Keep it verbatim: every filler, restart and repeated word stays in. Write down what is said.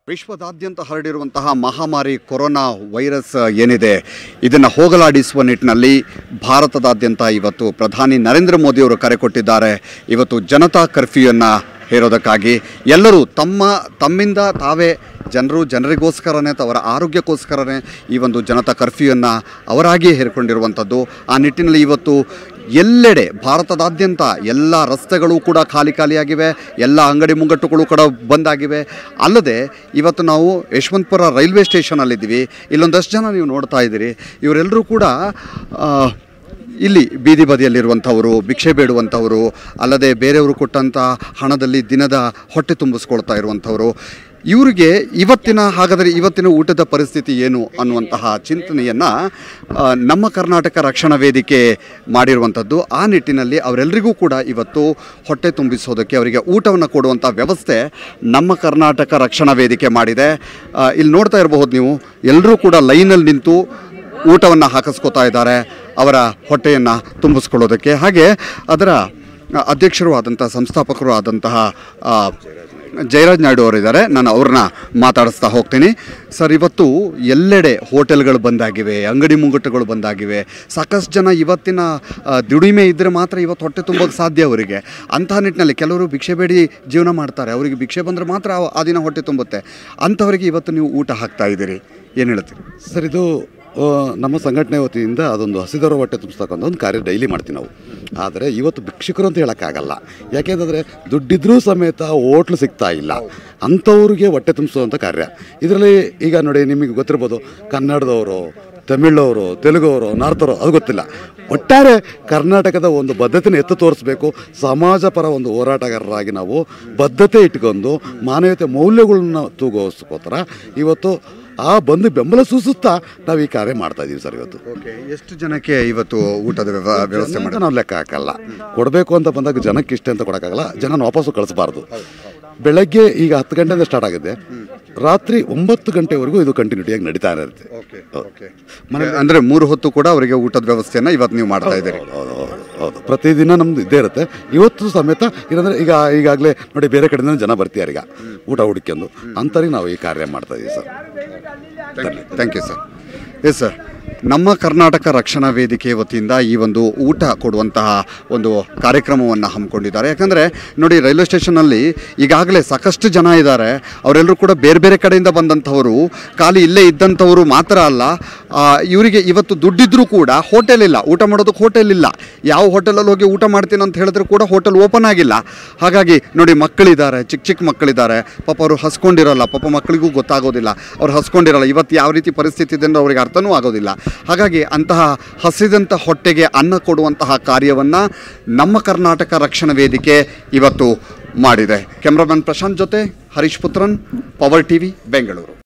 ವಿಶ್ವದಾದ್ಯಂತ ಹರಡಿರುವಂತಹ ಮಹಾಮಾರಿ corona virus ಏನಿದೆ ಇದನ್ನು ಹೋಗಲಾಡಿಸುವ ನಿಟ್ಟಿನಲ್ಲಿ ಭಾರತದಾದ್ಯಂತ ಇವತ್ತು ಪ್ರಧಾನಿ ನರೇಂದ್ರ ಮೋದಿ ಅವರು ಕರೆ ಕೊಟ್ಟಿದ್ದಾರೆ. ಇವತ್ತು ಜನತಾ ಕರ್ಫ್ಯೂಯನ್ನು ಹೇರೋದಕ್ಕಾಗಿ ಎಲ್ಲರೂ ತಮ್ಮ ತಮ್ಮಿಂದ ತಾವೇ ಜನರು ಜನರಿಗೋಸ್ಕರನೇ ಅಥವಾ ಅವರ ಆರೋಗ್ಯಕ್ಕೋಸ್ಕರನೇ ಈ ಒಂದು ಜನತಾ ಕರ್ಫ್ಯೂಯನ್ನು ಅವರಾಗಿಯೇ ಹೇರಿಕೊಂಡಿರುವಂಥದ್ದು. ಆ ನಿಟ್ಟಿನಲ್ಲಿ ಇವತ್ತು ಎಲ್ಲೆಡೆ ಭಾರತದಾದ್ಯಂತ ಎಲ್ಲ ರಸ್ತೆಗಳು ಕೂಡ ಖಾಲಿ ಖಾಲಿಯಾಗಿವೆ, ಎಲ್ಲ ಅಂಗಡಿ ಮುಂಗಟ್ಟುಗಳು ಕೂಡ ಬಂದಾಗಿವೆ. ಅಲ್ಲದೆ ಇವತ್ತು ನಾವು ಯಶವಂತಪುರ ರೈಲ್ವೆ ಸ್ಟೇಷನಲ್ಲಿದ್ದೀವಿ. ಇಲ್ಲೊಂದಷ್ಟು ಜನ ನೀವು ನೋಡ್ತಾ ಇದ್ದೀರಿ. ಇವರೆಲ್ಲರೂ ಕೂಡ ಇಲ್ಲಿ ಬೀದಿ ಬದಿಯಲ್ಲಿರುವಂಥವರು, ಭಿಕ್ಷೆ ಬೇಡುವಂಥವರು, ಅಲ್ಲದೆ ಬೇರೆಯವರು ಕೊಟ್ಟಂಥ ಹಣದಲ್ಲಿ ದಿನದ ಹೊಟ್ಟೆ ತುಂಬಿಸ್ಕೊಳ್ತಾ ಇರುವಂಥವರು. ಇವರಿಗೆ ಇವತ್ತಿನ ಹಾಗಾದರೆ ಇವತ್ತಿನ ಊಟದ ಪರಿಸ್ಥಿತಿ ಏನು ಅನ್ನುವಂತಹ ಚಿಂತನೆಯನ್ನು ನಮ್ಮ ಕರ್ನಾಟಕ ರಕ್ಷಣಾ ವೇದಿಕೆ ಮಾಡಿರುವಂಥದ್ದು. ಆ ನಿಟ್ಟಿನಲ್ಲಿ ಅವರೆಲ್ಲರಿಗೂ ಕೂಡ ಇವತ್ತು ಹೊಟ್ಟೆ ತುಂಬಿಸೋದಕ್ಕೆ ಅವರಿಗೆ ಊಟವನ್ನು ಕೊಡುವಂಥ ವ್ಯವಸ್ಥೆ ನಮ್ಮ ಕರ್ನಾಟಕ ರಕ್ಷಣಾ ವೇದಿಕೆ ಮಾಡಿದೆ. ಇಲ್ಲಿ ನೋಡ್ತಾ ಇರಬಹುದು ನೀವು, ಎಲ್ಲರೂ ಕೂಡ ಲೈನಲ್ಲಿ ನಿಂತು ಊಟವನ್ನು ಹಾಕಿಸ್ಕೋತಾ ಇದ್ದಾರೆ ಅವರ ಹೊಟ್ಟೆಯನ್ನು ತುಂಬಿಸ್ಕೊಳ್ಳೋದಕ್ಕೆ. ಹಾಗೆ ಅದರ ಅಧ್ಯಕ್ಷರು ಆದಂಥ ಸಂಸ್ಥಾಪಕರು ಆದಂತಹ ಜಯರಾಜ್ ನಾಯ್ಡು ಅವರಿದ್ದಾರೆ. ನಾನು ಅವ್ರನ್ನ ಮಾತಾಡಿಸ್ತಾ ಹೋಗ್ತೀನಿ. ಸರ್, ಇವತ್ತು ಎಲ್ಲೆಡೆ ಹೋಟೆಲ್ಗಳು ಬಂದಾಗಿವೆ, ಅಂಗಡಿ ಮುಂಗಟ್ಟುಗಳು ಬಂದಾಗಿವೆ. ಸಾಕಷ್ಟು ಜನ ಇವತ್ತಿನ ದುಡಿಮೆ ಇದ್ದರೆ ಮಾತ್ರ ಇವತ್ತು ಹೊಟ್ಟೆ ತುಂಬೋಕ್ಕೆ ಸಾಧ್ಯ ಅವರಿಗೆ. ಅಂತಹ ನಿಟ್ಟಿನಲ್ಲಿ ಕೆಲವರು ಭಿಕ್ಷೆ ಬೇಡಿ ಜೀವನ ಮಾಡ್ತಾರೆ. ಅವರಿಗೆ ಭಿಕ್ಷೆ ಬಂದರೆ ಮಾತ್ರ ಆ ದಿನ ಹೊಟ್ಟೆ ತುಂಬುತ್ತೆ. ಅಂಥವರಿಗೆ ಇವತ್ತು ನೀವು ಊಟ ಹಾಕ್ತಾ ಇದ್ದೀರಿ, ಏನು ಹೇಳ್ತೀರಿ ಸರ್? ಇದು ನಮ್ಮ ಸಂಘಟನೆ ವತಿಯಿಂದ ಅದೊಂದು ಹಸಿದವರ ಹೊಟ್ಟೆ ತುಂಬಿಸ್ತಕ್ಕಂಥ ಒಂದು ಕಾರ್ಯ ಡೈಲಿ ಮಾಡ್ತೀವಿ ನಾವು. ಆದರೆ ಇವತ್ತು ಭಿಕ್ಷುಕರು ಅಂತ ಹೇಳೋಕ್ಕಾಗಲ್ಲ. ಯಾಕೆಂದರೆ ದುಡ್ಡಿದ್ರೂ ಸಮೇತ ಹೋಟ್ಲು ಸಿಗ್ತಾ ಇಲ್ಲ. ಅಂಥವ್ರಿಗೆ ಹೊಟ್ಟೆ ತುಂಬಿಸುವಂಥ ಕಾರ್ಯ ಇದರಲ್ಲಿ. ಈಗ ನೋಡಿ, ನಿಮಗೆ ಗೊತ್ತಿರ್ಬೋದು, ಕನ್ನಡದವರು, ತಮಿಳವರು, ತೆಲುಗವರು, ನಾರ್ತವರು, ಅದು ಗೊತ್ತಿಲ್ಲ. ಒಟ್ಟಾರೆ ಕರ್ನಾಟಕದ ಒಂದು ಬದ್ಧತೆಯನ್ನು ಎತ್ತು ತೋರಿಸ್ಬೇಕು. ಸಮಾಜ ಪರ ಒಂದು ಹೋರಾಟಗಾರರಾಗಿ ನಾವು ಬದ್ಧತೆ ಇಟ್ಕೊಂಡು ಮಾನವೀಯತೆ ಮೌಲ್ಯಗಳನ್ನ ತೂಗೋಸ್ಕೋಸ್ಕರ ಇವತ್ತು ಆ ಬಂದು ಬೆಂಬಲ ಸೂಚಿಸ್ತಾ ನಾವು ಈ ಕಾರ್ಯ ಮಾಡ್ತಾ ಇದ್ದೀವಿ ಸರ್. ಇವತ್ತು ಓಕೆ, ಎಷ್ಟು ಜನಕ್ಕೆ ಇವತ್ತು ಊಟದ ವ್ಯವಸ್ಥೆ ಮಾಡಿ ನಾವು ಲೆಕ್ಕ ಹಾಕಲ್ಲ. ಕೊಡಬೇಕು ಅಂತ ಬಂದಾಗ ಜನಕ್ಕೆ ಇಷ್ಟ ಅಂತ ಕೊಡೋಕ್ಕಾಗಲ್ಲ. ಜನನ ವಾಪಸ್ಸು ಕಳಿಸಬಾರ್ದು. ಬೆಳಗ್ಗೆ ಈಗ ಹತ್ತು ಗಂಟೆಯಿಂದ ಸ್ಟಾರ್ಟ್ ಆಗಿದೆ, ರಾತ್ರಿ ಒಂಬತ್ತು ಗಂಟೆವರೆಗೂ ಇದು ಕಂಟಿನ್ಯೂಟಿಯಾಗಿ ನಡೀತಾ ಇರುತ್ತೆ. ಮನೆ ಅಂದರೆ ಮೂರು ಹೊತ್ತು ಕೂಡ ಅವರಿಗೆ ಊಟದ ವ್ಯವಸ್ಥೆಯನ್ನು ಇವತ್ತು ನೀವು ಮಾಡ್ತಾ ಇದ್ದೀರಿ? ಹೌದು, ಪ್ರತಿದಿನ ನಮ್ದು ಇದ್ದೇ ಇರುತ್ತೆ. ಇವತ್ತು ಸಮೇತ ಇದಂದರೆ ಈಗ ಈಗಾಗಲೇ ನೋಡಿ, ಬೇರೆ ಕಡೆಯಿಂದ ಜನ ಬರ್ತಿದ್ದಾರೆ ಈಗ ಊಟ ಹುಡುಕೊಂಡು. ಅಂಥವ್ರಿಗೆ ನಾವು ಈ ಕಾರ್ಯ ಮಾಡ್ತಾ ಇದ್ದೀವಿ sir. Thank you sir. Yes sir, ನಮ್ಮ ಕರ್ನಾಟಕ ರಕ್ಷಣಾ ವೇದಿಕೆ ವತಿಯಿಂದ ಈ ಒಂದು ಊಟ ಕೊಡುವಂತಹ ಒಂದು ಕಾರ್ಯಕ್ರಮವನ್ನು ಹಮ್ಮಿಕೊಂಡಿದ್ದಾರೆ. ಯಾಕಂದರೆ ನೋಡಿ, ರೈಲ್ವೆ ಸ್ಟೇಷನ್ನಲ್ಲಿ ಈಗಾಗಲೇ ಸಾಕಷ್ಟು ಜನ ಇದ್ದಾರೆ. ಅವರೆಲ್ಲರೂ ಕೂಡ ಬೇರೆ ಬೇರೆ ಕಡೆಯಿಂದ ಬಂದಂಥವರು, ಖಾಲಿ ಇಲ್ಲೇ ಇದ್ದಂಥವರು ಮಾತ್ರ ಅಲ್ಲ, ಇವರಿಗೆ ಇವತ್ತು ದುಡ್ಡಿದ್ರೂ ಕೂಡ ಹೋಟೆಲ್ ಇಲ್ಲ, ಊಟ ಮಾಡೋದಕ್ಕೆ ಹೋಟೆಲ್ ಇಲ್ಲ. ಯಾವ ಹೋಟೆಲಲ್ಲಿ ಹೋಗಿ ಊಟ ಮಾಡ್ತೀನಿ ಅಂತ ಹೇಳಿದ್ರು ಕೂಡ ಹೋಟೆಲ್ ಓಪನ್ ಆಗಿಲ್ಲ. ಹಾಗಾಗಿ ನೋಡಿ, ಮಕ್ಕಳಿದ್ದಾರೆ, ಚಿಕ್ಕ ಚಿಕ್ಕ ಮಕ್ಕಳಿದ್ದಾರೆ. ಪಾಪ ಅವರು ಹಸ್ಕೊಂಡಿರಲ್ಲ, ಪಾಪ ಮಕ್ಕಳಿಗೂ ಗೊತ್ತಾಗೋದಿಲ್ಲ, ಅವ್ರು ಹಸ್ಕೊಂಡಿರಲ್ಲ. ಇವತ್ತು ಯಾವ ರೀತಿ ಪರಿಸ್ಥಿತಿ ಇದೆ ಅಂದರೆ ಅವ್ರಿಗೆ ಅರ್ಥನೂ ಆಗೋದಿಲ್ಲ. ಹಾಗಾಗಿ ಅಂತಹ ಹಸಿದಂಥ ಹೊಟ್ಟೆಗೆ ಅನ್ನ ಕೊಡುವಂತಹ ಕಾರ್ಯವನ್ನು ನಮ್ಮ ಕರ್ನಾಟಕ ರಕ್ಷಣಾ ವೇದಿಕೆ ಇವತ್ತು ಮಾಡಿದೆ. ಕ್ಯಾಮ್ರಾಮನ್ ಪ್ರಶಾಂತ್ ಜೊತೆ ಹರೀಶ್ ಪುತ್ರನ್, ಪವರ್ ಟಿವಿ, ಬೆಂಗಳೂರು.